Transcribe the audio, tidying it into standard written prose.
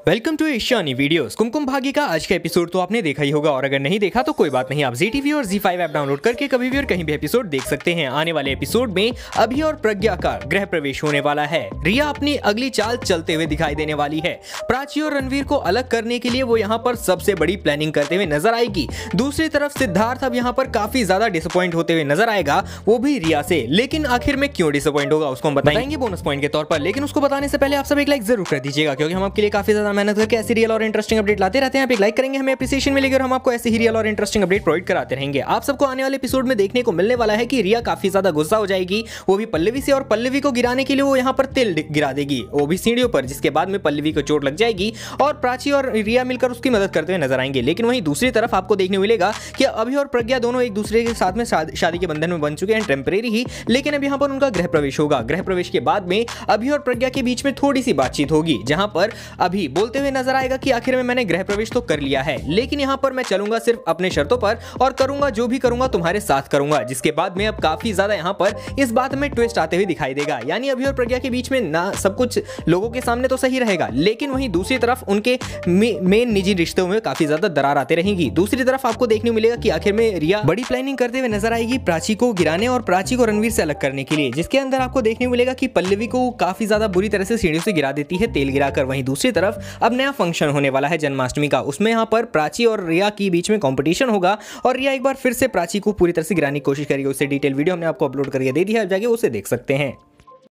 Welcome to Asiani videos. Kumkum Bhagya का आज का एपिसोड तो आपने देखा ही होगा, और अगर नहीं देखा तो कोई बात नहीं, आप ZTV और ZEE5 ऐप डाउनलोड करके कभी भी और कहीं भी एपिसोड देख सकते हैं। आने वाले एपिसोड में अभि और प्रज्ञा का गृह प्रवेश होने वाला है। रिया अपनी अगली चाल चलते हुए दिखाई देने वाली है। प्राची और रणवीर को अलग करने के लिए वो यहाँ पर सबसे बड़ी प्लानिंग करते हुए नजर आएगी। दूसरी तरफ सिद्धार्थ अब यहाँ पर काफी ज्यादा डिसअपॉइंट होते हुए नजर आएगा, वो भी रिया से। लेकिन आखिर में क्यों डिसअपॉइंट होगा उसको हम बताएंगे बोनस पॉइंट के तौर पर। लेकिन उसको बताने से पहले आप सब एक लाइक जरूर कर दीजिएगा, क्योंकि हम आपके लिए काफी ज्यादा मेहनत करके ऐसी रियल और इंटरेस्टिंग अपडेट लाते रहते हैं। आप एक लाइक करेंगे, हमें एप्रिसिएशन मिलेगी और हम आपको ऐसे ही रियल और इंटरेस्टिंग अपडेट प्रोवाइड कराते रहेंगे। आप सबको आने वाले एपिसोड में देखने को मिलने वाला है कि रिया काफी ज्यादा गुस्सा हो जाएगी, वो भी पल्लवी से, और पल्लवी को गिराने के लिए वो यहाँ पर तेल गिरा देगी, वो भी सीढ़ियों पर, जिसके बाद में पल्लवी को चोट लग जाएगी और प्राची और रिया मिलकर उसकी मदद करते हुए नजर आएंगे। लेकिन वहीं दूसरी तरफ आपको देखने मिलेगा कि अभि और प्रज्ञा दोनों एक दूसरे के साथ में शादी के बंधन में बन चुके हैं, टेम्परेरी ही। लेकिन अब यहाँ पर उनका गृह प्रवेश होगा। गृह प्रवेश के बाद में अभि और प्रज्ञा के बीच में थोड़ी सी बातचीत होगी, जहां पर अभि बोलते हुए नजर आएगा कि आखिर में मैंने गृह प्रवेश तो कर लिया है, लेकिन यहाँ पर मैं चलूंगा सिर्फ अपने शर्तों पर, और करूंगा जो भी करूंगा तुम्हारे साथ करूंगा। जिसके बाद में अब काफी ज्यादा यहाँ पर इस बात में ट्विस्ट आते हुए दिखाई देगा। यानी अभि और प्रज्ञा के बीच में ना सब कुछ लोगों के सामने तो सही रहेगा, लेकिन वहीं दूसरी तरफ उनके मेन निजी रिश्तों में काफी ज्यादा दरार आते रहेंगी। दूसरी तरफ आपको देखने मिलेगा कि आखिर में रिया बड़ी प्लानिंग करते हुए नजर आएगी प्राची को गिराने और प्राची को रणवीर से अलग करने के लिए, जिसके अंदर आपको देखने मिलेगा कि पल्लवी को काफी ज्यादा बुरी तरह से सीढ़ियों से गिरा देती है, तेल गिराकर। वहीं दूसरी तरफ अब नया फंक्शन होने वाला है जन्माष्टमी का, उसमें यहाँ पर प्राची और रिया के बीच में कंपटीशन होगा, और रिया एक बार फिर से प्राची को पूरी तरह से गिराने की कोशिश करेगी। उससे डिटेल वीडियो हमने आपको अपलोड करके दे दी है, आप जाके उसे देख सकते हैं।